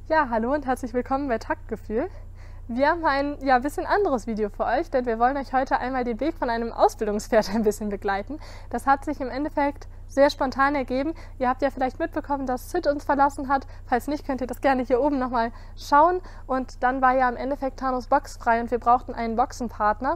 Ja, hallo und herzlich willkommen bei Taktgefühl. Wir haben ein bisschen anderes Video für euch, denn wir wollen euch heute einmal den Weg von einem Ausbildungspferd ein bisschen begleiten. Das hat sich im Endeffekt sehr spontan ergeben. Ihr habt ja vielleicht mitbekommen, dass Sid uns verlassen hat. Falls nicht, könnt ihr das gerne hier oben nochmal schauen. Und dann war ja im Endeffekt Tanos Box frei und wir brauchten einen Boxenpartner.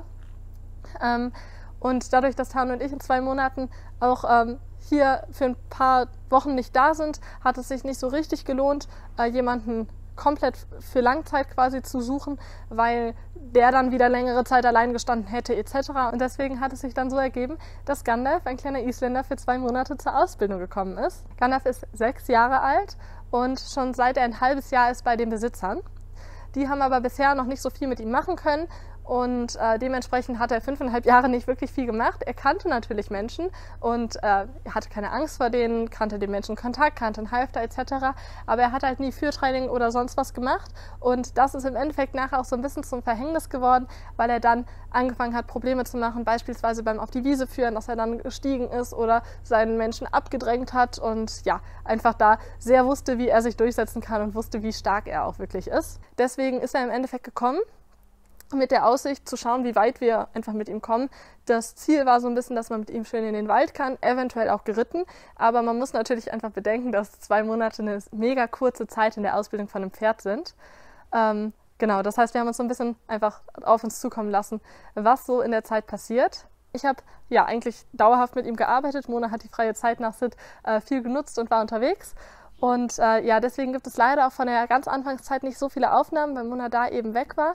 Und dadurch, dass Tano und ich in 2 Monaten auch hier für ein paar Wochen nicht da sind, hat es sich nicht so richtig gelohnt, jemanden komplett für Langzeit quasi zu suchen, weil der dann wieder längere Zeit allein gestanden hätte etc. Und deswegen hat es sich dann so ergeben, dass Gandalf, ein kleiner Isländer, für 2 Monate zur Ausbildung gekommen ist. Gandalf ist 6 Jahre alt und schon seit er ein halbes Jahr ist bei den Besitzern. Die haben aber bisher noch nicht so viel mit ihm machen können. Und dementsprechend hat er 5,5 Jahre nicht wirklich viel gemacht. Er kannte natürlich Menschen und er hatte keine Angst vor denen, kannte den Menschen Kontakt, kannte einen Halfter etc. Aber er hat halt nie Führtraining oder sonst was gemacht. Und das ist im Endeffekt nachher auch so ein bisschen zum Verhängnis geworden, weil er dann angefangen hat, Probleme zu machen, beispielsweise beim auf die Wiese führen, dass er dann gestiegen ist oder seinen Menschen abgedrängt hat und ja, einfach da sehr wusste, wie er sich durchsetzen kann und wusste, wie stark er auch wirklich ist. Deswegen ist er im Endeffekt gekommen, mit der Aussicht zu schauen, wie weit wir einfach mit ihm kommen. Das Ziel war so ein bisschen, dass man mit ihm schön in den Wald kann, eventuell auch geritten. Aber man muss natürlich einfach bedenken, dass 2 Monate eine mega kurze Zeit in der Ausbildung von einem Pferd sind. Genau, das heißt, wir haben uns so ein bisschen einfach auf uns zukommen lassen, was so in der Zeit passiert. Ich habe ja eigentlich dauerhaft mit ihm gearbeitet. Mona hat die freie Zeit nach Sid viel genutzt und war unterwegs. Und deswegen gibt es leider auch von der ganz Anfangszeit nicht so viele Aufnahmen, weil Mona da eben weg war.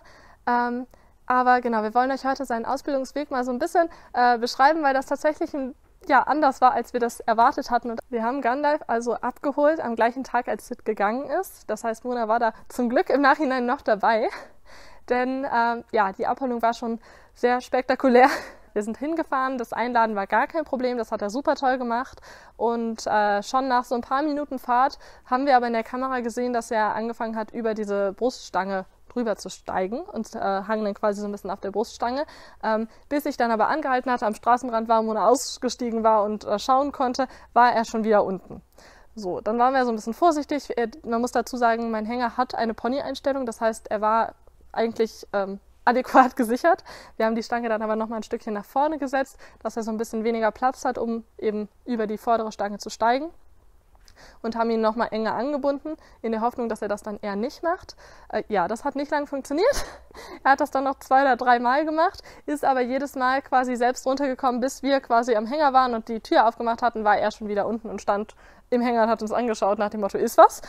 Aber genau, wir wollen euch heute seinen Ausbildungsweg mal so ein bisschen beschreiben, weil das tatsächlich anders war, als wir das erwartet hatten. Und wir haben Gandalf also abgeholt am gleichen Tag, als Sid gegangen ist. Das heißt, Mona war da zum Glück im Nachhinein noch dabei. Denn die Abholung war schon sehr spektakulär. Wir sind hingefahren, das Einladen war gar kein Problem, das hat er super toll gemacht. Und schon nach so ein paar Minuten Fahrt haben wir aber in der Kamera gesehen, dass er angefangen hat, über diese Bruststange drüber zu steigen und hang dann quasi so ein bisschen auf der Bruststange, bis ich dann aber angehalten hatte, am Straßenrand war, Mona ausgestiegen war und schauen konnte, war er schon wieder unten. So, dann waren wir so ein bisschen vorsichtig. Man muss dazu sagen, mein Hänger hat eine Pony-Einstellung, das heißt, er war eigentlich adäquat gesichert. Wir haben die Stange dann aber noch mal ein Stückchen nach vorne gesetzt, dass er so ein bisschen weniger Platz hat, um eben über die vordere Stange zu steigen. Und haben ihn nochmal enger angebunden, in der Hoffnung, dass er das dann eher nicht macht. Das hat nicht lange funktioniert. Er hat das dann noch 2 oder 3 Mal gemacht, ist aber jedes Mal quasi selbst runtergekommen, bis wir quasi am Hänger waren und die Tür aufgemacht hatten, war er schon wieder unten und stand im Hänger und hat uns angeschaut nach dem Motto, ist was?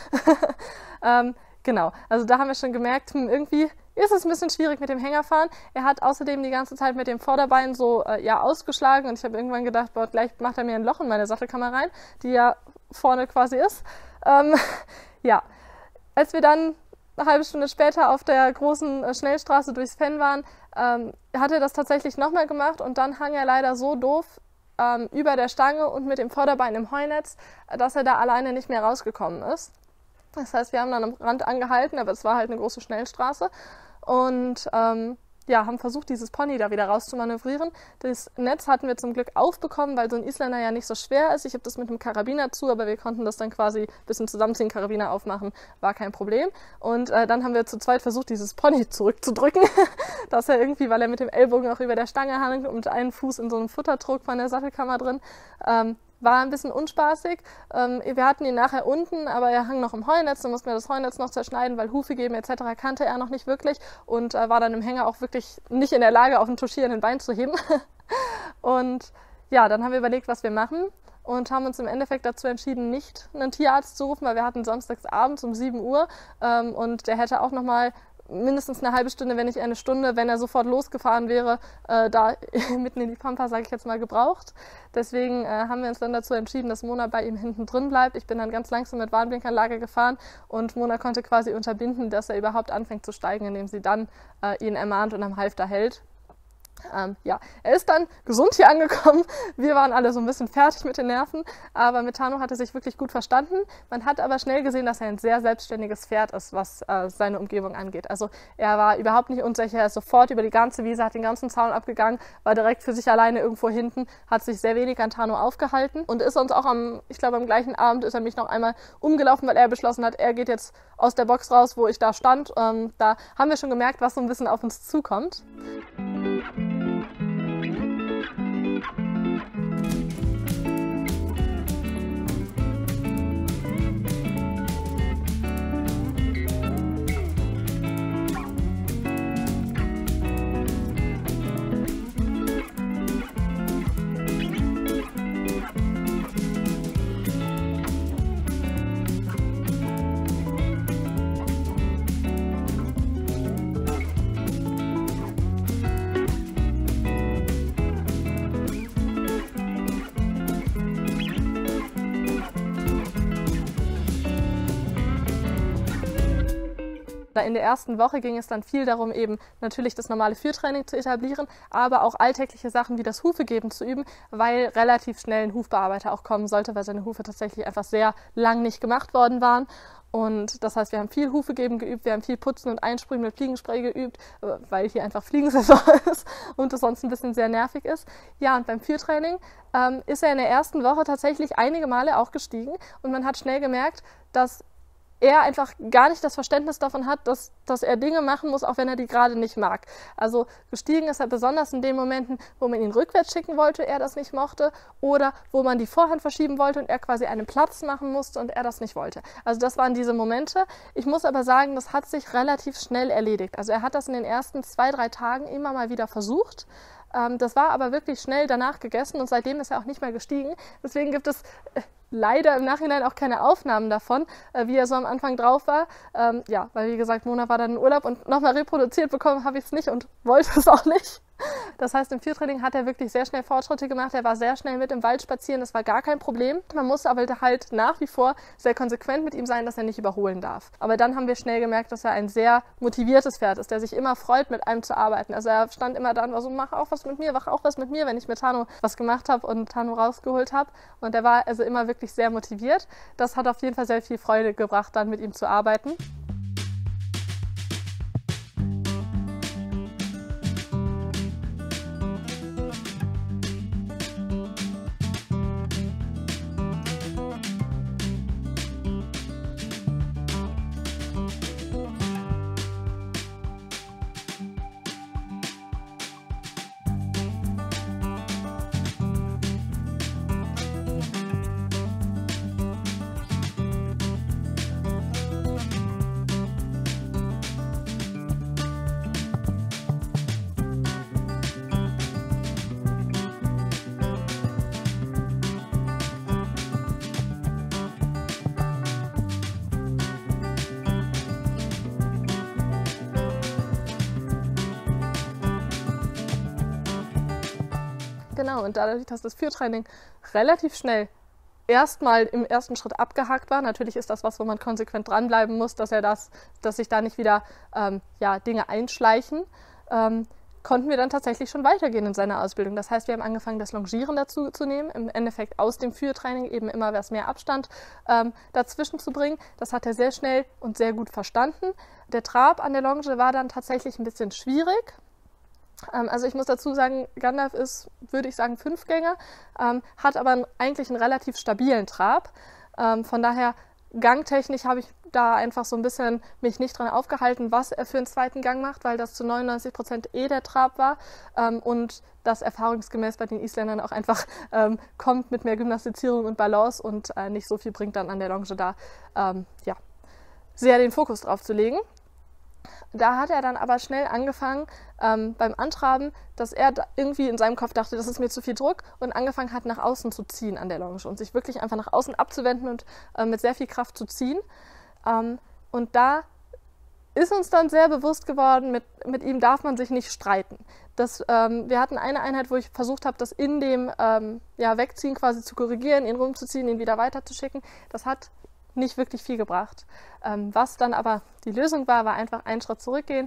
Genau, also da haben wir schon gemerkt, irgendwie ist es ein bisschen schwierig mit dem Hängerfahren. Er hat außerdem die ganze Zeit mit dem Vorderbein so ausgeschlagen und ich habe irgendwann gedacht, boah, gleich macht er mir ein Loch in meine Sattelkammer rein, die ja vorne quasi ist. Als wir dann eine halbe Stunde später auf der großen Schnellstraße durchs Fenn waren, hat er das tatsächlich nochmal gemacht und dann hang er leider so doof über der Stange und mit dem Vorderbein im Heunetz, dass er da alleine nicht mehr rausgekommen ist. Das heißt, wir haben dann am Rand angehalten, aber es war halt eine große Schnellstraße und haben versucht, dieses Pony da wieder rauszumanövrieren. Das Netz hatten wir zum Glück aufbekommen, weil so ein Isländer ja nicht so schwer ist. Ich habe das mit einem Karabiner zu, aber wir konnten das dann quasi ein bisschen zusammenziehen, Karabiner aufmachen, war kein Problem. Und dann haben wir zu zweit versucht, dieses Pony zurückzudrücken, dass er irgendwie, weil er mit dem Ellbogen auch über der Stange hang und einen Fuß in so einem Futtertrog von der Sattelkammer drin, war ein bisschen unspaßig. Wir hatten ihn nachher unten, aber er hang noch im Heunetz, dann mussten wir das Heunetz noch zerschneiden, weil Hufe geben etc. kannte er noch nicht wirklich und war dann im Hänger auch wirklich nicht in der Lage, auf ein touchierenden Bein zu heben. Und ja, dann haben wir überlegt, was wir machen und haben uns im Endeffekt dazu entschieden, nicht einen Tierarzt zu rufen, weil wir hatten samstags abends um 7 Uhr und der hätte auch nochmal mindestens eine halbe Stunde, wenn nicht eine Stunde, wenn er sofort losgefahren wäre, da mitten in die Pampa, sage ich jetzt mal, gebraucht. Deswegen haben wir uns dann dazu entschieden, dass Mona bei ihm hinten drin bleibt. Ich bin dann ganz langsam mit Warnblinkanlage gefahren und Mona konnte quasi unterbinden, dass er überhaupt anfängt zu steigen, indem sie dann ihn ermahnt und am Halfter hält. Ja, er ist dann gesund hier angekommen. Wir waren alle so ein bisschen fertig mit den Nerven, aber mit Tano hat er sich wirklich gut verstanden. Man hat aber schnell gesehen, dass er ein sehr selbstständiges Pferd ist, was seine Umgebung angeht. Also er war überhaupt nicht unsicher, er ist sofort über die ganze Wiese, hat den ganzen Zaun abgegangen, war direkt für sich alleine irgendwo hinten, hat sich sehr wenig an Tano aufgehalten und ist uns auch am gleichen Abend ist er mich noch einmal umgelaufen, weil er beschlossen hat, er geht jetzt aus der Box raus, wo ich da stand. Da haben wir schon gemerkt, was so ein bisschen auf uns zukommt. In der ersten Woche ging es dann viel darum, eben natürlich das normale Führtraining zu etablieren, aber auch alltägliche Sachen wie das Hufegeben zu üben, weil relativ schnell ein Hufbearbeiter auch kommen sollte, weil seine Hufe tatsächlich einfach sehr lang nicht gemacht worden waren. Und das heißt, wir haben viel Hufegeben geübt, wir haben viel Putzen und Einsprühen mit Fliegenspray geübt, weil hier einfach Fliegensaison ist und es sonst ein bisschen sehr nervig ist. Ja, und beim Führtraining ist er in der ersten Woche tatsächlich einige Male auch gestiegen und man hat schnell gemerkt, dass er einfach gar nicht das Verständnis davon hat, dass er Dinge machen muss, auch wenn er die gerade nicht mag. Also gestiegen ist er besonders in den Momenten, wo man ihn rückwärts schicken wollte, er das nicht mochte, oder wo man die Vorhand verschieben wollte und er quasi einen Platz machen musste und er das nicht wollte. Also das waren diese Momente. Ich muss aber sagen, das hat sich relativ schnell erledigt. Also er hat das in den ersten 2-3 Tagen immer mal wieder versucht. Das war aber wirklich schnell danach gegessen und seitdem ist er auch nicht mehr gestiegen. Deswegen gibt es leider im Nachhinein auch keine Aufnahmen davon, wie er so am Anfang drauf war. Ja, weil wie gesagt, Mona war dann in Urlaub und nochmal reproduziert bekommen habe ich es nicht und wollte es auch nicht. Das heißt, im Führtraining hat er wirklich sehr schnell Fortschritte gemacht. Er war sehr schnell mit im Wald spazieren, das war gar kein Problem. Man musste aber halt nach wie vor sehr konsequent mit ihm sein, dass er nicht überholen darf. Aber dann haben wir schnell gemerkt, dass er ein sehr motiviertes Pferd ist, der sich immer freut, mit einem zu arbeiten. Also er stand immer da und war so, mach auch was mit mir, mach auch was mit mir, wenn ich mit Tano was gemacht habe und Tano rausgeholt habe. Und er war also immer wirklich sehr motiviert. Das hat auf jeden Fall sehr viel Freude gebracht, dann mit ihm zu arbeiten. Genau, und dadurch, dass das Führtraining relativ schnell erstmal im ersten Schritt abgehakt war, natürlich ist das was, wo man konsequent dranbleiben muss, dass sich da nicht wieder Dinge einschleichen, konnten wir dann tatsächlich schon weitergehen in seiner Ausbildung. Das heißt, wir haben angefangen, das Longieren dazu zu nehmen, im Endeffekt aus dem Führtraining eben immer was mehr Abstand dazwischen zu bringen. Das hat er sehr schnell und sehr gut verstanden. Der Trab an der Longe war dann tatsächlich ein bisschen schwierig. Also ich muss dazu sagen, Gandalf ist, würde ich sagen, 5-Gänger, hat aber eigentlich einen relativ stabilen Trab. Von daher, gangtechnisch habe ich da einfach so ein bisschen mich nicht dran aufgehalten, was er für einen zweiten Gang macht, weil das zu 99% der Trab war und das erfahrungsgemäß bei den Isländern auch einfach kommt mit mehr Gymnastizierung und Balance und nicht so viel bringt dann an der Longe da sehr den Fokus drauf zu legen. Da hat er dann aber schnell angefangen beim Antraben, dass er irgendwie in seinem Kopf dachte, das ist mir zu viel Druck und angefangen hat, nach außen zu ziehen an der Longe und sich wirklich einfach nach außen abzuwenden und mit sehr viel Kraft zu ziehen. Und da ist uns dann sehr bewusst geworden, mit ihm darf man sich nicht streiten. Wir hatten eine Einheit, wo ich versucht habe, das in dem Wegziehen quasi zu korrigieren, ihn rumzuziehen, ihn wieder weiterzuschicken. Das hat nicht wirklich viel gebracht. Was dann aber die Lösung war einfach einen Schritt zurückgehen,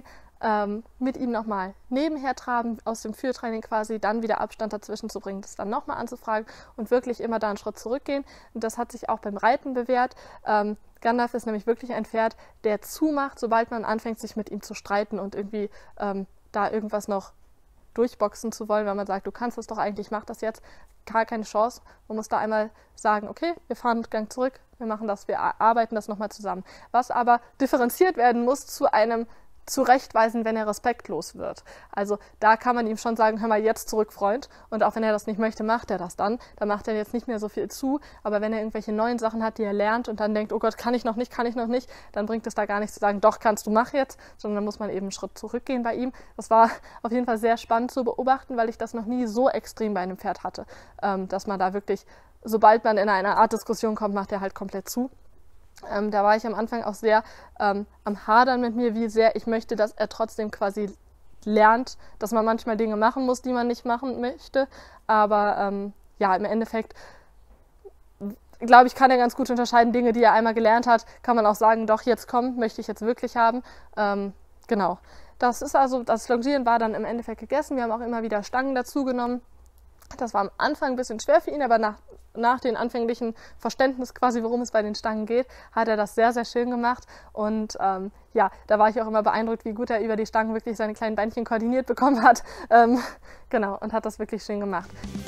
mit ihm nochmal nebenher traben, aus dem Führtraining quasi, dann wieder Abstand dazwischen zu bringen, das dann nochmal anzufragen und wirklich immer da einen Schritt zurückgehen. Und das hat sich auch beim Reiten bewährt. Gandalf ist nämlich wirklich ein Pferd, der zumacht, sobald man anfängt, sich mit ihm zu streiten und irgendwie da irgendwas noch durchboxen zu wollen, weil man sagt, du kannst das doch eigentlich, mach das jetzt. Gar keine Chance. Man muss da einmal sagen, okay, wir fahren einen Gang zurück, wir machen das, wir arbeiten das nochmal zusammen. Was aber differenziert werden muss zu einem zurechtweisen, wenn er respektlos wird. Also da kann man ihm schon sagen, hör mal jetzt zurück, Freund. Und auch wenn er das nicht möchte, macht er das dann. Da macht er jetzt nicht mehr so viel zu. Aber wenn er irgendwelche neuen Sachen hat, die er lernt und dann denkt, oh Gott, kann ich noch nicht, dann bringt es da gar nichts zu sagen, doch, kannst du, mach jetzt. Sondern dann muss man eben einen Schritt zurückgehen bei ihm. Das war auf jeden Fall sehr spannend zu beobachten, weil ich das noch nie so extrem bei einem Pferd hatte. Dass man da wirklich, sobald man in eine Art Diskussion kommt, macht er halt komplett zu. Da war ich am Anfang auch sehr am Hadern mit mir, wie sehr ich möchte, dass er trotzdem quasi lernt, dass man manchmal Dinge machen muss, die man nicht machen möchte. Aber ja, im Endeffekt, glaube ich, kann er ganz gut unterscheiden. Dinge, die er einmal gelernt hat, kann man auch sagen, doch, jetzt kommt, möchte ich jetzt wirklich haben. Genau. Das ist also, das Longieren war dann im Endeffekt gegessen. Wir haben auch immer wieder Stangen dazu genommen. Das war am Anfang ein bisschen schwer für ihn, aber nach dem anfänglichen Verständnis quasi, worum es bei den Stangen geht, hat er das sehr, sehr schön gemacht. Und ja, da war ich auch immer beeindruckt, wie gut er über die Stangen wirklich seine kleinen Beinchen koordiniert bekommen hat. Genau, und hat das wirklich schön gemacht.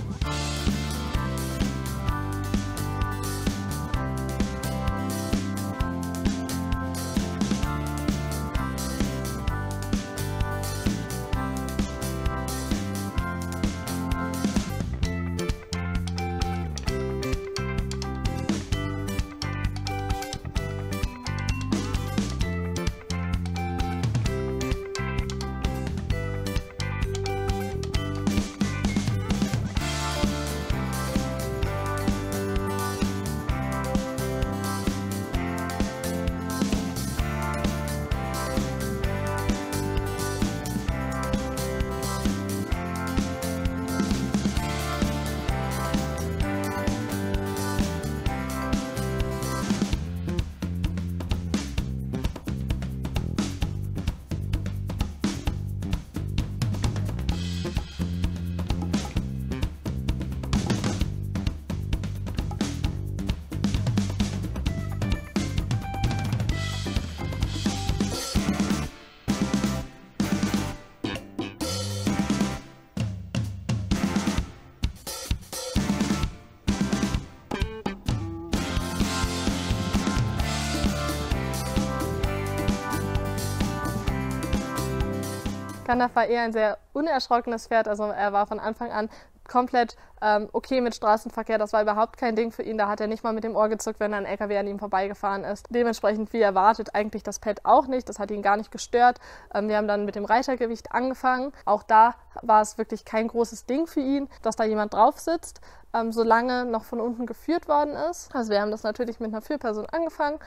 Gandalf war eher ein sehr unerschrockenes Pferd, also er war von Anfang an komplett okay mit Straßenverkehr, das war überhaupt kein Ding für ihn, da hat er nicht mal mit dem Ohr gezuckt, wenn ein LKW an ihm vorbeigefahren ist. Dementsprechend, wie erwartet, eigentlich das Pad auch nicht, das hat ihn gar nicht gestört. Wir haben dann mit dem Reitergewicht angefangen, auch da war es wirklich kein großes Ding für ihn, dass da jemand drauf sitzt, solange noch von unten geführt worden ist. Also wir haben das natürlich mit einer Führperson angefangen.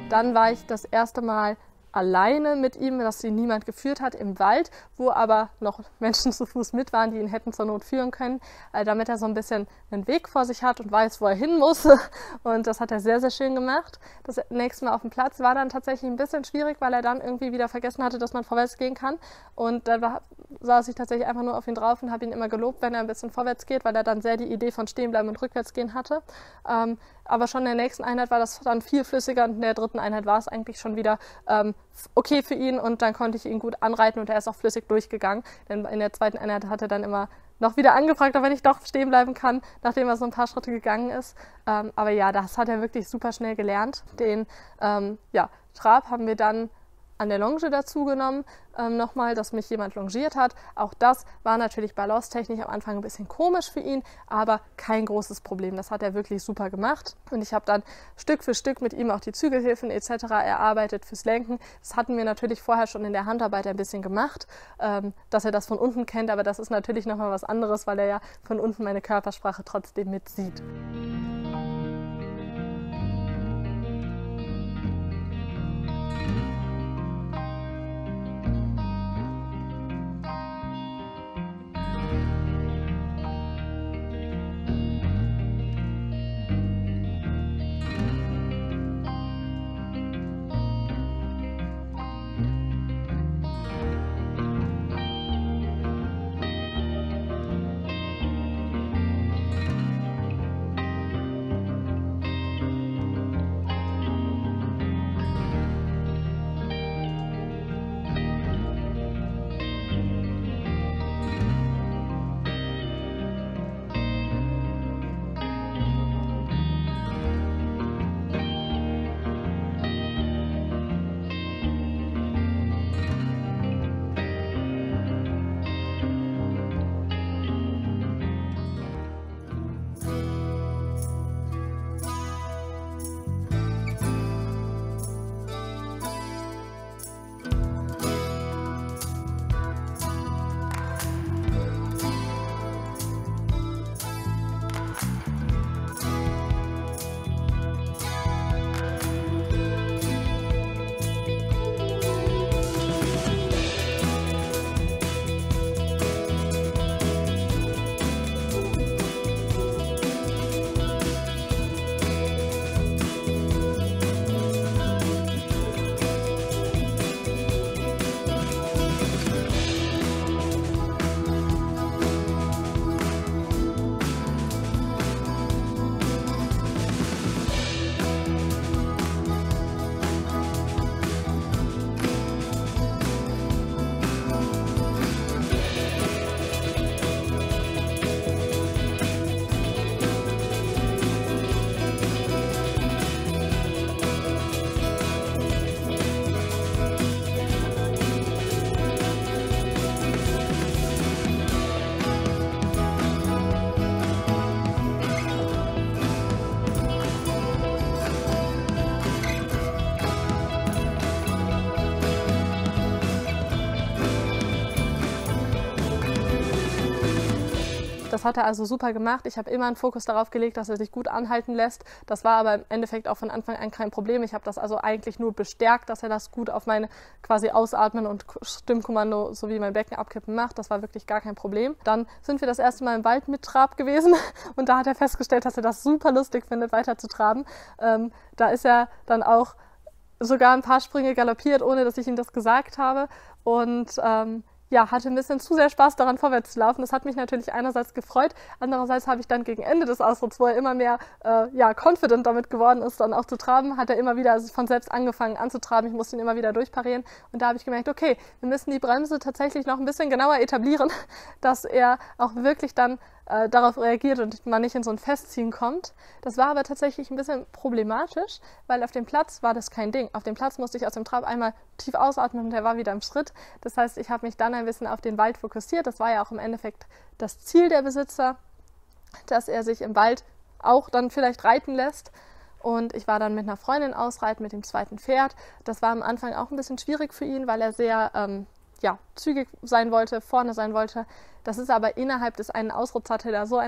Dann war ich das erste Mal alleine mit ihm, dass ihn niemand geführt hat im Wald, wo aber noch Menschen zu Fuß mit waren, die ihn hätten zur Not führen können, damit er so ein bisschen einen Weg vor sich hat und weiß, wo er hin muss. Und das hat er sehr, sehr schön gemacht. Das nächste Mal auf dem Platz war dann tatsächlich ein bisschen schwierig, weil er dann irgendwie wieder vergessen hatte, dass man vorwärts gehen kann. Und da saß ich tatsächlich einfach nur auf ihn drauf und habe ihn immer gelobt, wenn er ein bisschen vorwärts geht, weil er dann sehr die Idee von Stehenbleiben und Rückwärtsgehen hatte. Aber schon in der nächsten Einheit war das dann viel flüssiger und in der dritten Einheit war es eigentlich schon wieder okay für ihn und dann konnte ich ihn gut anreiten und er ist auch flüssig durchgegangen. Denn in der zweiten Einheit hat er dann immer noch wieder angefragt, ob er nicht doch stehen bleiben kann, nachdem er so ein paar Schritte gegangen ist. Aber ja, das hat er wirklich super schnell gelernt. Den Trab haben wir dann an der Longe dazu genommen, nochmal, dass mich jemand longiert hat. Auch das war natürlich balancetechnisch am Anfang ein bisschen komisch für ihn, aber kein großes Problem. Das hat er wirklich super gemacht. Und ich habe dann Stück für Stück mit ihm auch die Zügelhilfen etc. erarbeitet fürs Lenken. Das hatten wir natürlich vorher schon in der Handarbeit ein bisschen gemacht, dass er das von unten kennt, aber das ist natürlich nochmal was anderes, weil er ja von unten meine Körpersprache trotzdem mitsieht. Das hat er also super gemacht. Ich habe immer einen Fokus darauf gelegt, dass er sich gut anhalten lässt. Das war aber im Endeffekt auch von Anfang an kein Problem. Ich habe das also eigentlich nur bestärkt, dass er das gut auf meine quasi Ausatmen und Stimmkommando sowie mein Becken abkippen macht. Das war wirklich gar kein Problem. Dann sind wir das erste Mal im Wald mit Trab gewesen und da hat er festgestellt, dass er das super lustig findet, weiter zu traben. Da ist er dann auch sogar ein paar Sprünge galoppiert, ohne dass ich ihm das gesagt habe. Und hatte ein bisschen zu sehr Spaß daran, vorwärts zu laufen. Das hat mich natürlich einerseits gefreut, andererseits habe ich dann gegen Ende des Ausritts, wo er immer mehr confident damit geworden ist, dann auch zu traben, hat er immer wieder von selbst angefangen anzutraben. Ich musste ihn immer wieder durchparieren und da habe ich gemerkt, okay, wir müssen die Bremse tatsächlich noch ein bisschen genauer etablieren, dass er auch wirklich dann darauf reagiert und man nicht in so ein Festziehen kommt. Das war aber tatsächlich ein bisschen problematisch, weil auf dem Platz war das kein Ding. Auf dem Platz musste ich aus dem Trab einmal tief ausatmen und er war wieder im Schritt. Das heißt, ich habe mich dann ein bisschen auf den Wald fokussiert. Das war ja auch im Endeffekt das Ziel der Besitzer, dass er sich im Wald auch dann vielleicht reiten lässt. Und ich war dann mit einer Freundin ausreiten mit dem zweiten Pferd. Das war am Anfang auch ein bisschen schwierig für ihn, weil er sehr zügig sein wollte, vorne sein wollte. Das ist aber innerhalb des einen Ausritts hatte da so eine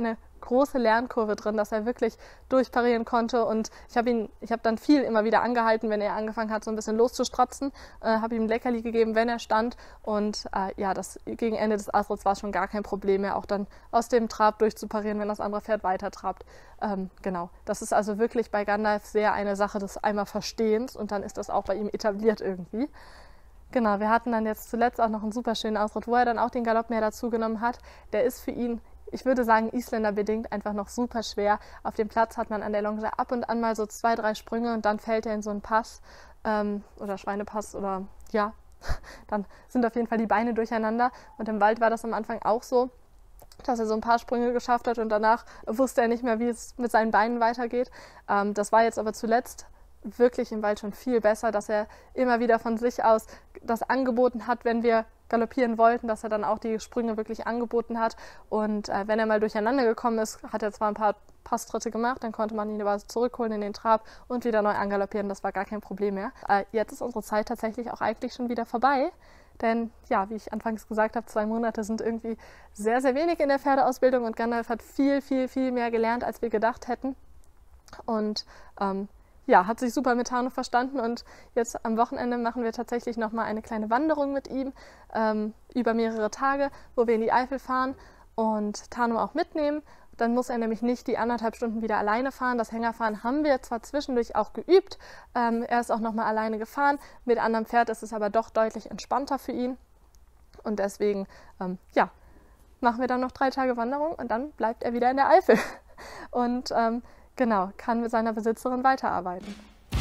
große Lernkurve drin, dass er wirklich durchparieren konnte. Und ich habe dann viel immer wieder angehalten, wenn er angefangen hat, so ein bisschen loszustratzen, habe ihm ein Leckerli gegeben, wenn er stand. Und das gegen Ende des Austritts war schon gar kein Problem mehr, auch dann aus dem Trab durchzuparieren, wenn das andere Pferd weiter trabt. Genau, das ist also wirklich bei Gandalf sehr eine Sache des einmal Verstehens und dann ist das auch bei ihm etabliert irgendwie. Genau, wir hatten dann jetzt zuletzt auch noch einen super schönen Ausritt, wo er dann auch den Galopp mehr dazu genommen hat. Der ist für ihn, ich würde sagen, isländerbedingt einfach noch super schwer. Auf dem Platz hat man an der Longe ab und an mal so 2, 3 Sprünge und dann fällt er in so einen Pass oder Schweinepass oder ja, dann sind auf jeden Fall die Beine durcheinander. Und im Wald war das am Anfang auch so, dass er so ein paar Sprünge geschafft hat und danach wusste er nicht mehr, wie es mit seinen Beinen weitergeht. Das war jetzt aber zuletzt wirklich im Wald schon viel besser, dass er immer wieder von sich aus das angeboten hat, wenn wir galoppieren wollten, dass er dann auch die Sprünge wirklich angeboten hat. Und wenn er mal durcheinander gekommen ist, hat er zwar ein paar Passtritte gemacht, dann konnte man ihn aber zurückholen in den Trab und wieder neu angaloppieren. Das war gar kein Problem mehr. Jetzt ist unsere Zeit tatsächlich auch eigentlich schon wieder vorbei. Denn, ja, wie ich anfangs gesagt habe, 2 Monate sind irgendwie sehr, sehr wenig in der Pferdeausbildung und Gandalf hat viel, viel, viel mehr gelernt, als wir gedacht hätten. Und hat sich super mit Tano verstanden und jetzt am Wochenende machen wir tatsächlich nochmal eine kleine Wanderung mit ihm über mehrere Tage, wo wir in die Eifel fahren und Tano auch mitnehmen. Dann muss er nämlich nicht die 1,5 Stunden wieder alleine fahren. Das Hängerfahren haben wir zwar zwischendurch auch geübt, er ist auch nochmal alleine gefahren. Mit anderem Pferd ist es aber doch deutlich entspannter für ihn und deswegen, machen wir dann noch 3 Tage Wanderung und dann bleibt er wieder in der Eifel und kann mit seiner Besitzerin weiterarbeiten.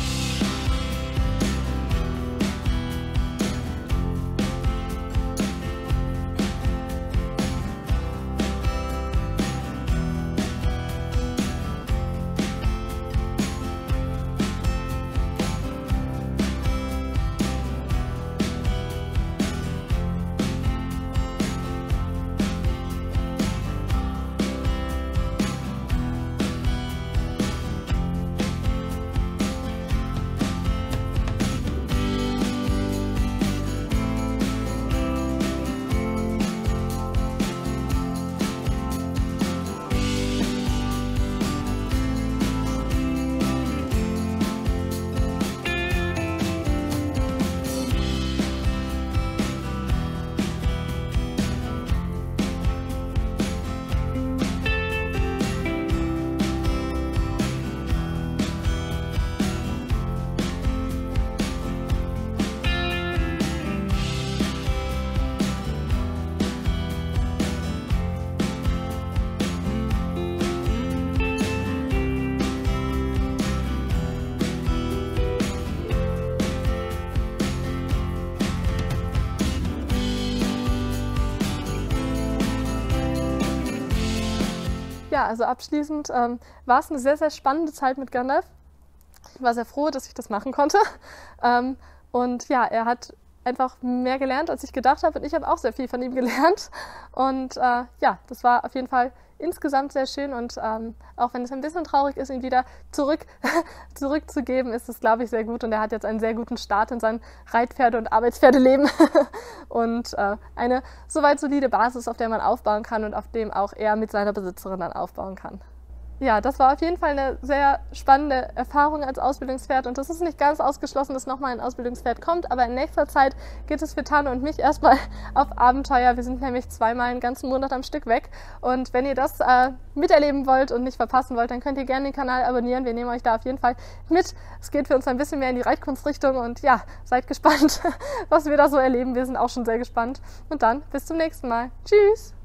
Ja, also abschließend war es eine sehr, sehr spannende Zeit mit Gandalf. Ich war sehr froh, dass ich das machen konnte. Und ja, er hat einfach mehr gelernt, als ich gedacht habe. Und ich habe auch sehr viel von ihm gelernt. Und das war auf jeden Fall insgesamt sehr schön. Und auch wenn es ein bisschen traurig ist, ihn wieder zurückzugeben, ist es, glaube ich, sehr gut. Und er hat jetzt einen sehr guten Start in sein Reitpferde- und Arbeitspferdeleben. Und eine soweit solide Basis, auf der man aufbauen kann und auf dem auch er mit seiner Besitzerin dann aufbauen kann. Ja, das war auf jeden Fall eine sehr spannende Erfahrung als Ausbildungspferd und es ist nicht ganz ausgeschlossen, dass nochmal ein Ausbildungspferd kommt, aber in nächster Zeit geht es für Tano und mich erstmal auf Abenteuer. Wir sind nämlich 2-mal einen ganzen Monat am Stück weg und wenn ihr das miterleben wollt und nicht verpassen wollt, dann könnt ihr gerne den Kanal abonnieren. Wir nehmen euch da auf jeden Fall mit. Es geht für uns ein bisschen mehr in die Reitkunstrichtung und ja, seid gespannt, was wir da so erleben. Wir sind auch schon sehr gespannt und dann bis zum nächsten Mal. Tschüss!